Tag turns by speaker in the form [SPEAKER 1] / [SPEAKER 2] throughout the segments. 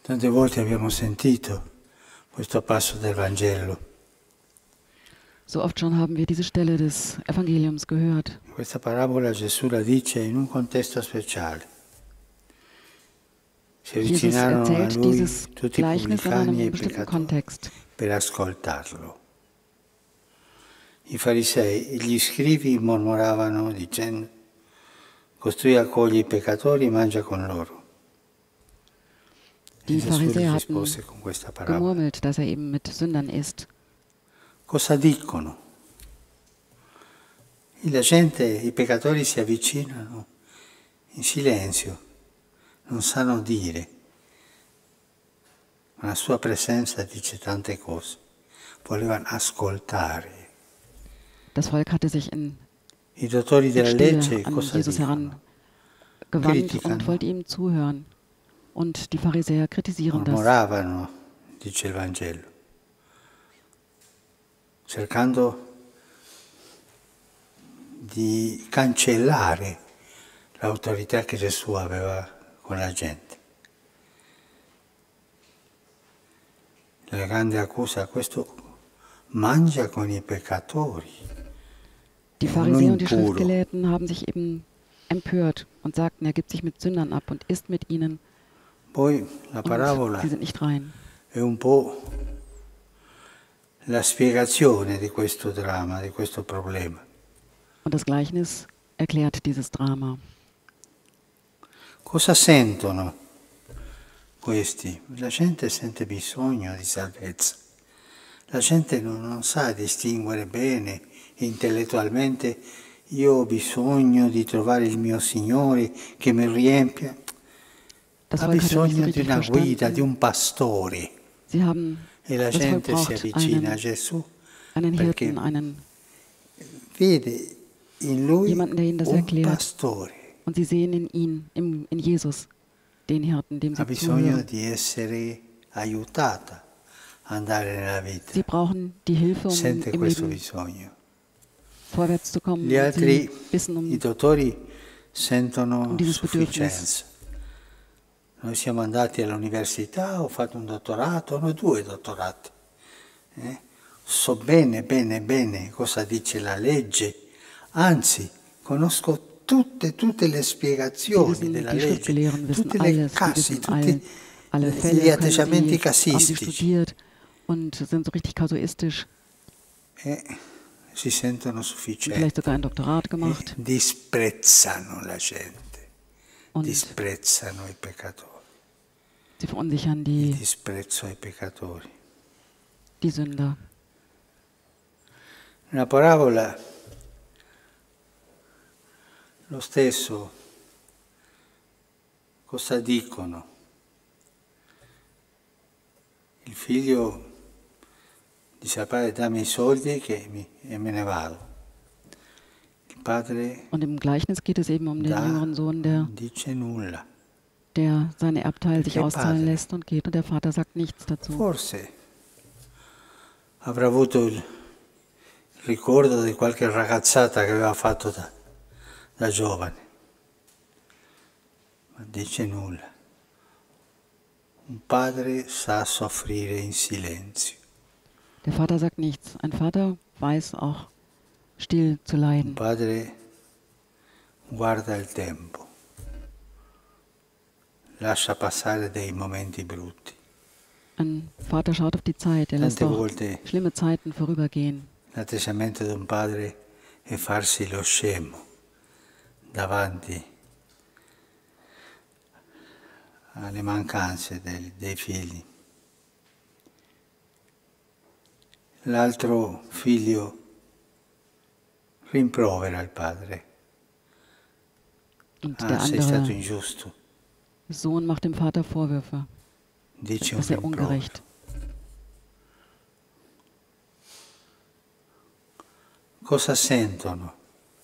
[SPEAKER 1] Tante volte abbiamo sentito questo passo del Vangelo.
[SPEAKER 2] So oft schon haben wir diese Stelle des Evangeliums gehört.
[SPEAKER 1] Questa parabola Gesù la dice in un contesto speciale. Si
[SPEAKER 2] Jesus
[SPEAKER 1] avvicinarono a
[SPEAKER 2] erzählt
[SPEAKER 1] lui
[SPEAKER 2] dieses
[SPEAKER 1] tutti i
[SPEAKER 2] Gleichnis in
[SPEAKER 1] pubblicani e i
[SPEAKER 2] einem bestimmten
[SPEAKER 1] peccatori
[SPEAKER 2] Kontext.
[SPEAKER 1] per ascoltarlo. I farisei e gli scribi mormoravano dicendo: costui accoglie i peccatori e mangia con loro. E
[SPEAKER 2] Die
[SPEAKER 1] Gesù
[SPEAKER 2] Pharisäer
[SPEAKER 1] rispose
[SPEAKER 2] hatten
[SPEAKER 1] con questa parabola.
[SPEAKER 2] gemurmelt, dass er eben mit Sündern isst.
[SPEAKER 1] Cosa dicono? E la gente, i peccatori si avvicinano in silenzio, non sanno dire. Ma la sua presenza dice tante cose. Volevano ascoltare.
[SPEAKER 2] Das Volk hatte sich in
[SPEAKER 1] I dottori della
[SPEAKER 2] Stille
[SPEAKER 1] legge
[SPEAKER 2] an
[SPEAKER 1] cosa
[SPEAKER 2] Jesus
[SPEAKER 1] dicono?
[SPEAKER 2] herangewandt
[SPEAKER 1] Criticano.
[SPEAKER 2] und wollte ihm zuhören. Und die Pharisäer kritisieren das.
[SPEAKER 1] Mormoravano, dice il Vangelo, cercando di cancellare l'autorità che Gesù aveva con la gente. La grande accusa, questo mangia con i peccatori.
[SPEAKER 2] Die Pharisäer und die Schriftgelehrten haben sich eben empört und sagten, er gibt sich mit Sündern ab und isst mit ihnen.
[SPEAKER 1] Poi la
[SPEAKER 2] Und
[SPEAKER 1] parabola
[SPEAKER 2] sie sind nicht rein.
[SPEAKER 1] è un po' la spiegazione di questo dramma, di questo problema.
[SPEAKER 2] Und das Gleichnis erklärt dieses Drama.
[SPEAKER 1] Cosa sentono questi? La gente sente bisogno di salvezza. La gente non sa distinguere bene intellettualmente. Io ho bisogno di trovare il mio Signore che mi riempia.
[SPEAKER 2] Das
[SPEAKER 1] Ha
[SPEAKER 2] Volk hat nicht so
[SPEAKER 1] bisogno di
[SPEAKER 2] richtig
[SPEAKER 1] una guida, di
[SPEAKER 2] verstanden.
[SPEAKER 1] un pastore.
[SPEAKER 2] Sie haben,
[SPEAKER 1] E la
[SPEAKER 2] das Volk
[SPEAKER 1] gente si
[SPEAKER 2] braucht
[SPEAKER 1] avvicina a Gesù
[SPEAKER 2] einen
[SPEAKER 1] perché
[SPEAKER 2] Hirten, einen
[SPEAKER 1] vede in lui
[SPEAKER 2] jemanden, der ihnen das
[SPEAKER 1] un
[SPEAKER 2] erklärt.
[SPEAKER 1] pastore.
[SPEAKER 2] Und sie sehen in ihn, in Jesus, den Hirten, dem
[SPEAKER 1] Ha
[SPEAKER 2] sie
[SPEAKER 1] bisogno
[SPEAKER 2] zuhören.
[SPEAKER 1] di essere aiutata a andare nella vita.
[SPEAKER 2] Sie brauchen die Hilfe, um
[SPEAKER 1] Sente
[SPEAKER 2] im
[SPEAKER 1] questo
[SPEAKER 2] Leben
[SPEAKER 1] bisogno.
[SPEAKER 2] vorwärts zu kommen.
[SPEAKER 1] Gli
[SPEAKER 2] Und sie
[SPEAKER 1] altri,
[SPEAKER 2] wissen
[SPEAKER 1] i dottori sentono
[SPEAKER 2] dieses
[SPEAKER 1] sufficienza. Noi siamo andati all'università, ho fatto un dottorato, no, 2 dottorati. So bene, bene, bene cosa dice la legge. Anzi, conosco tutte le spiegazioni della
[SPEAKER 2] die
[SPEAKER 1] legge,
[SPEAKER 2] Schriftgelehrten wissen
[SPEAKER 1] tutte le
[SPEAKER 2] alles, die
[SPEAKER 1] casi,
[SPEAKER 2] wissen
[SPEAKER 1] tutti
[SPEAKER 2] alle
[SPEAKER 1] gli
[SPEAKER 2] Fälle,
[SPEAKER 1] atteggiamenti
[SPEAKER 2] haben sie
[SPEAKER 1] casistici.
[SPEAKER 2] studiert und sind so richtig kasuistisch.
[SPEAKER 1] Si sentono
[SPEAKER 2] Vielleicht
[SPEAKER 1] sufficienti.
[SPEAKER 2] sogar ein Doktorat gemacht.
[SPEAKER 1] Disprezzano la gente,
[SPEAKER 2] Und
[SPEAKER 1] disprezzano i peccatori.
[SPEAKER 2] sie verunsichern
[SPEAKER 1] Il
[SPEAKER 2] die
[SPEAKER 1] disprezzo ai peccatori.
[SPEAKER 2] Sünder.
[SPEAKER 1] Nella parabola lo stesso, cosa dicono? Il figlio dice al padre: dammi i soldi e me ne vado. Il padre
[SPEAKER 2] Und im Gleichnis geht es eben um den jüngeren Sohn,
[SPEAKER 1] dice nulla.
[SPEAKER 2] der seine Erbteil sich
[SPEAKER 1] Perché
[SPEAKER 2] auszahlen
[SPEAKER 1] padre?
[SPEAKER 2] lässt und geht. Und der Vater sagt nichts dazu.
[SPEAKER 1] Forse avrà avuto il ricordo di qualche ragazzata che aveva fatto da giovane, ma dice nulla. Un padre sa soffrire in silenzio.
[SPEAKER 2] Der Vater sagt nichts. Ein Vater weiß auch, still zu
[SPEAKER 1] Un
[SPEAKER 2] leiden.
[SPEAKER 1] padre guarda il tempo, lascia passare dei momenti brutti.
[SPEAKER 2] Ein Vater schaut auf die Zeit. Er lässt
[SPEAKER 1] Tante
[SPEAKER 2] auch
[SPEAKER 1] volte
[SPEAKER 2] schlimme Zeiten vorübergehen.
[SPEAKER 1] l'atteggiamento di un padre è farsi lo scemo davanti alle mancanze dei figli. L'altro figlio rimprovera il padre.
[SPEAKER 2] Und der
[SPEAKER 1] Sei stato
[SPEAKER 2] andere
[SPEAKER 1] ingiusto.
[SPEAKER 2] Sohn macht dem Vater Vorwürfe.
[SPEAKER 1] Dice
[SPEAKER 2] Das ist
[SPEAKER 1] un
[SPEAKER 2] ja
[SPEAKER 1] rimprovero.
[SPEAKER 2] ungerecht.
[SPEAKER 1] Cosa sentono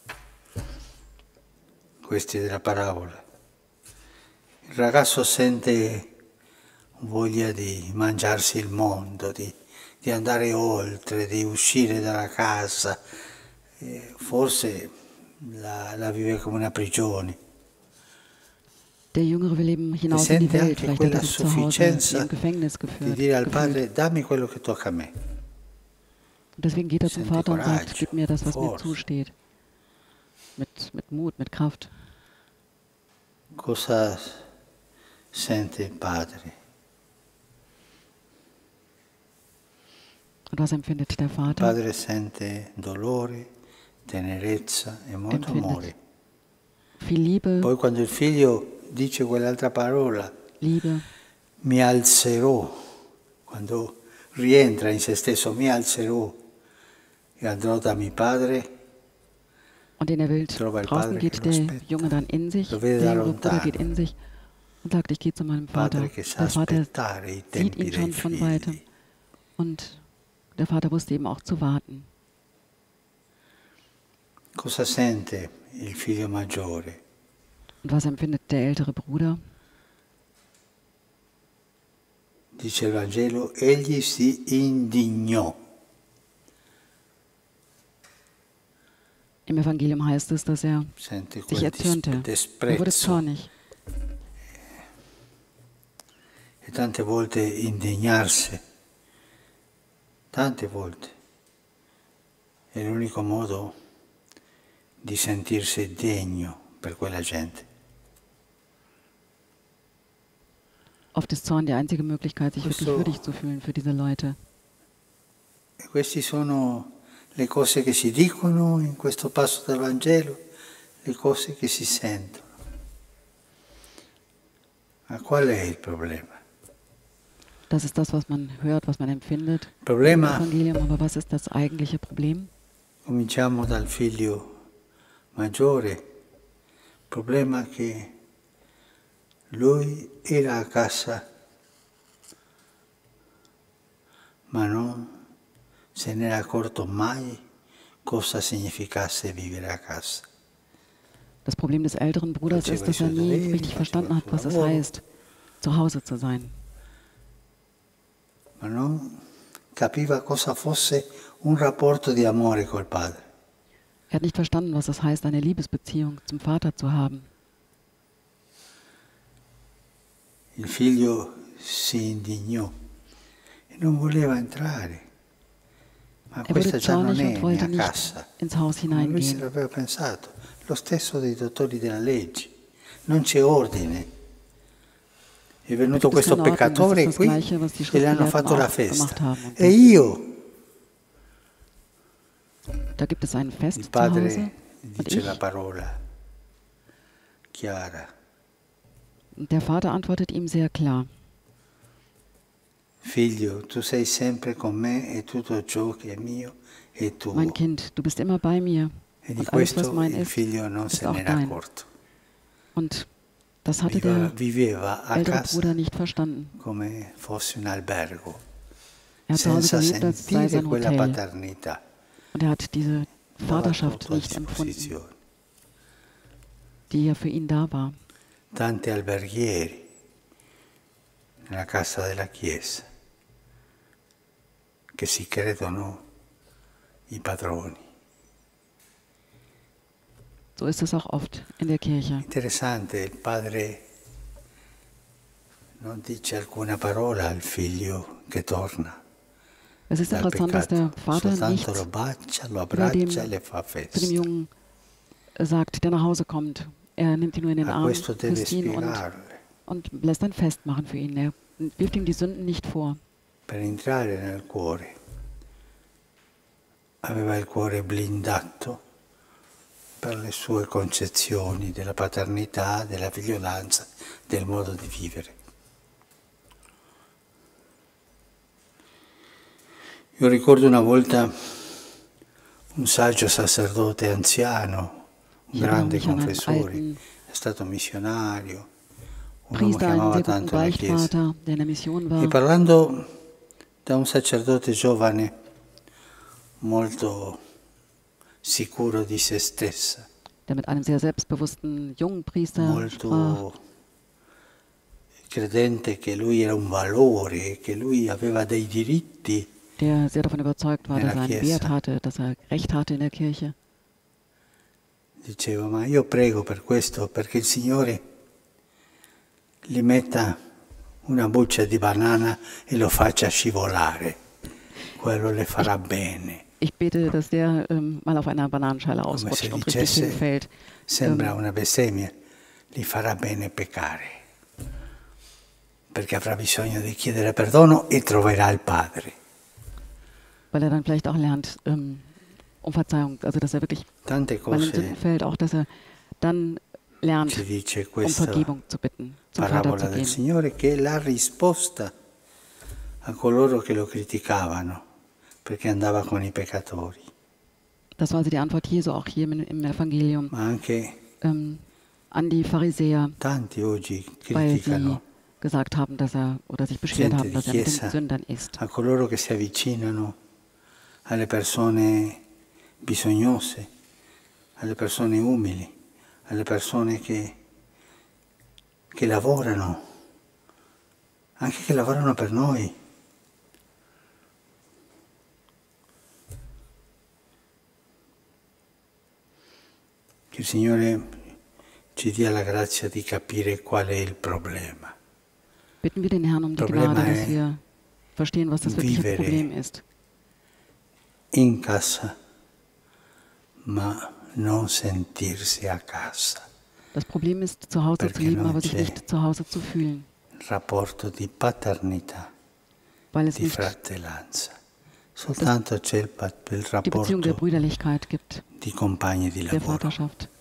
[SPEAKER 1] questi della parabola? Il ragazzo sente voglia di mangiarsi il mondo, di andare oltre, di uscire dalla casa. Forse la vive come una prigione.
[SPEAKER 2] Der Jüngere will eben
[SPEAKER 1] e
[SPEAKER 2] hinaus in die
[SPEAKER 1] sente
[SPEAKER 2] Welt.
[SPEAKER 1] anche
[SPEAKER 2] Vielleicht hat
[SPEAKER 1] quella
[SPEAKER 2] er sich zu Hause wie
[SPEAKER 1] sufficienza
[SPEAKER 2] im Gefängnis
[SPEAKER 1] di dire al
[SPEAKER 2] gefühlt.
[SPEAKER 1] padre dammi quello che tocca a me.
[SPEAKER 2] Und deswegen geht er zum
[SPEAKER 1] Sente
[SPEAKER 2] Vater und sagt,
[SPEAKER 1] coraggio,
[SPEAKER 2] gib mir das, was mir
[SPEAKER 1] forza.
[SPEAKER 2] zusteht. Mit Mut, mit Kraft.
[SPEAKER 1] Cosa sente il padre?
[SPEAKER 2] Und was empfindet der
[SPEAKER 1] Il
[SPEAKER 2] Vater?
[SPEAKER 1] padre sente dolore, tenerezza e molto amore.
[SPEAKER 2] Viel Liebe,
[SPEAKER 1] Poi quando il figlio dice quell'altra parola,
[SPEAKER 2] Liebe,
[SPEAKER 1] mi alzerò, quando rientra in se stesso, mi alzerò e andrò da mio padre,
[SPEAKER 2] und in der Welt
[SPEAKER 1] trova il
[SPEAKER 2] draußen
[SPEAKER 1] padre che
[SPEAKER 2] geht
[SPEAKER 1] lo
[SPEAKER 2] der
[SPEAKER 1] aspetta.
[SPEAKER 2] Junge dann in sich,
[SPEAKER 1] Lo vede
[SPEAKER 2] der
[SPEAKER 1] da
[SPEAKER 2] jüngere Bruder
[SPEAKER 1] lontano.
[SPEAKER 2] geht in sich und sagt, ich gehe zu meinem Vater.
[SPEAKER 1] Padre che sa
[SPEAKER 2] Der Vater
[SPEAKER 1] aspettare i
[SPEAKER 2] sieht
[SPEAKER 1] tempi
[SPEAKER 2] ihn
[SPEAKER 1] dei
[SPEAKER 2] schon von weitem
[SPEAKER 1] figli.
[SPEAKER 2] und der Vater wusste eben auch zu warten.
[SPEAKER 1] Cosa sente il figlio maggiore?
[SPEAKER 2] Und was empfindet der ältere Bruder?
[SPEAKER 1] Dice il Vangelo, egli si indignò.
[SPEAKER 2] Im Evangelium heißt es, dass er
[SPEAKER 1] Sente
[SPEAKER 2] sich
[SPEAKER 1] quel
[SPEAKER 2] erzürnte. Er wurde
[SPEAKER 1] disprezzo.
[SPEAKER 2] zornig.
[SPEAKER 1] E tante volte indignarsi, tante volte, è l'unico modo di sentirsi degno per quella gente.
[SPEAKER 2] Oft ist Zorn die einzige Möglichkeit, sich wirklich würdig zu fühlen für diese Leute.
[SPEAKER 1] E queste sono le cose che si dicono in questo passo del Vangelo, le cose che si sentono. Ma qual è il problema?
[SPEAKER 2] Das ist das, was man hört, was man empfindet im
[SPEAKER 1] Problema,
[SPEAKER 2] Evangelium. Aber was ist das eigentliche Problem?
[SPEAKER 1] cominciamo dal figlio maggiore, il problema è che lui era a casa, ma non se n'era accorto mai cosa significasse vivere a casa.
[SPEAKER 2] Das Problem des älteren Bruders ist, dass er nie richtig verstanden hat, was es heißt, zu Hause zu sein.
[SPEAKER 1] Ma non capiva cosa fosse un rapporto di amore col padre.
[SPEAKER 2] Er hat nicht verstanden, was es heißt, eine Liebesbeziehung zum Vater zu haben.
[SPEAKER 1] Il figlio si indignò e non voleva entrare. Ma questa
[SPEAKER 2] wurde
[SPEAKER 1] già non
[SPEAKER 2] zornig
[SPEAKER 1] è
[SPEAKER 2] und wollte
[SPEAKER 1] mia
[SPEAKER 2] nicht
[SPEAKER 1] casa.
[SPEAKER 2] ins Haus
[SPEAKER 1] Come lui se
[SPEAKER 2] hineingehen.
[SPEAKER 1] l'aveva pensato. Lo stesso dei dottori della legge. Non c'è ordine. È venuto questo peccatore qui e le hanno fatto la festa. E io?
[SPEAKER 2] Da gibt es ein Fest
[SPEAKER 1] Il
[SPEAKER 2] zu
[SPEAKER 1] padre
[SPEAKER 2] Hause und
[SPEAKER 1] dice
[SPEAKER 2] ich.
[SPEAKER 1] la parola chiara.
[SPEAKER 2] Und der Vater antwortet ihm sehr klar.
[SPEAKER 1] Figlio, tu sei sempre con me e tutto ciò che è mio è tuo.
[SPEAKER 2] Mein Kind, du bist immer bei mir
[SPEAKER 1] E di
[SPEAKER 2] und alles, was
[SPEAKER 1] questo
[SPEAKER 2] mein
[SPEAKER 1] il
[SPEAKER 2] ist,
[SPEAKER 1] figlio non
[SPEAKER 2] ist
[SPEAKER 1] se
[SPEAKER 2] auch
[SPEAKER 1] n'era
[SPEAKER 2] dein.
[SPEAKER 1] accorto.
[SPEAKER 2] Und das hatte der
[SPEAKER 1] Viveva a
[SPEAKER 2] ältere
[SPEAKER 1] casa
[SPEAKER 2] Bruder nicht verstanden.
[SPEAKER 1] come fosse un albergo,
[SPEAKER 2] Er hat zu Hause
[SPEAKER 1] senza
[SPEAKER 2] gelebt, als sei
[SPEAKER 1] sentire
[SPEAKER 2] sein
[SPEAKER 1] quella
[SPEAKER 2] Hotel.
[SPEAKER 1] paternità.
[SPEAKER 2] Und er hat diese
[SPEAKER 1] Dava
[SPEAKER 2] Vaterschaft
[SPEAKER 1] tutto a
[SPEAKER 2] nicht empfunden,
[SPEAKER 1] disposizione.
[SPEAKER 2] die ja für ihn da war.
[SPEAKER 1] Tanti alberghieri nella casa della Chiesa che si credono i padroni.
[SPEAKER 2] So ist es auch oft in der Kirche.
[SPEAKER 1] Interessante, il padre non dice alcuna parola al figlio che torna
[SPEAKER 2] Es ist
[SPEAKER 1] dal
[SPEAKER 2] interessant, dass der
[SPEAKER 1] peccato,
[SPEAKER 2] Vater
[SPEAKER 1] soltanto
[SPEAKER 2] nichts
[SPEAKER 1] lo bacia, lo
[SPEAKER 2] über dem,
[SPEAKER 1] abbraccia e le fa
[SPEAKER 2] zu dem
[SPEAKER 1] festa.
[SPEAKER 2] Jungen sagt, der nach Hause kommt. Er nimmt ihn nur in den
[SPEAKER 1] A
[SPEAKER 2] Arm,
[SPEAKER 1] questo deve
[SPEAKER 2] küsst ihn
[SPEAKER 1] spiegarle.
[SPEAKER 2] und lässt ein Fest machen für ihn. Er wirft ihm die Sünden nicht vor.
[SPEAKER 1] Per entrare nel cuore aveva il cuore blindato per le sue concezioni della paternità, della figliolanza, del modo di vivere. Io ricordo una volta un saggio sacerdote anziano, un grande confessore, è stato missionario, un uomo che
[SPEAKER 2] Priester, einen
[SPEAKER 1] amava
[SPEAKER 2] sehr guten
[SPEAKER 1] tanto la Chiesa.
[SPEAKER 2] Beichtvater, der in der Mission war.
[SPEAKER 1] E parlando da un sacerdote giovane, molto sicuro di se stessa,
[SPEAKER 2] Der mit einem sehr selbstbewussten jungen Priester sprach,
[SPEAKER 1] molto credente che lui era un valore, che lui aveva dei diritti,
[SPEAKER 2] der sehr davon überzeugt war, dass er einen
[SPEAKER 1] Chiesa.
[SPEAKER 2] Wert hatte, dass er Recht hatte in der Kirche.
[SPEAKER 1] diceva: ma io prego per questo, perché il Signore gli metta una buccia di banana e lo faccia scivolare. Quello le farà bene.
[SPEAKER 2] Ich bete, dass der mal auf einer Bananenschale ausrutscht und richtig hinfällt.
[SPEAKER 1] Sembra una bestemmia, gli farà bene peccare, perché avrà bisogno di chiedere perdono e troverà il Padre.
[SPEAKER 2] Weil er dann vielleicht auch lernt, um Verzeihung, also dass er wirklich mal in Sünden fällt, auch dass er dann lernt, um Vergebung zu bitten, zum Vater zu gehen.
[SPEAKER 1] Signore che è la risposta a coloro che lo criticavano, perché andava con i peccatori.
[SPEAKER 2] Das war also die Antwort Jesu auch hier im Evangelium.
[SPEAKER 1] Ma anche
[SPEAKER 2] an die Pharisäer,
[SPEAKER 1] tanti oggi
[SPEAKER 2] weil
[SPEAKER 1] criticano
[SPEAKER 2] sie gesagt haben, dass er oder sich beschwert haben, dass er mit den Sündern ist.
[SPEAKER 1] A coloro che si avvicinano alle persone bisognose, alle persone umili, alle persone che lavorano, anche che lavorano per noi. Che il Signore ci dia la grazia di capire qual è il problema.
[SPEAKER 2] Bitten wir den Herrn um die Gnade, dass wir verstehen, was das wirkliche Problem ist.
[SPEAKER 1] In casa, ma non sentirsi a casa.
[SPEAKER 2] Das Problem ist, zu Hause zu leben, aber sich nicht zu Hause zu fühlen.
[SPEAKER 1] Rapporto di paternità,
[SPEAKER 2] weil es
[SPEAKER 1] di
[SPEAKER 2] nicht
[SPEAKER 1] fratellanza. Soltanto c'è il
[SPEAKER 2] die Beziehung der
[SPEAKER 1] rapporto
[SPEAKER 2] Brüderlichkeit gibt,
[SPEAKER 1] di compagni di
[SPEAKER 2] der
[SPEAKER 1] lavoro.
[SPEAKER 2] Vaterschaft.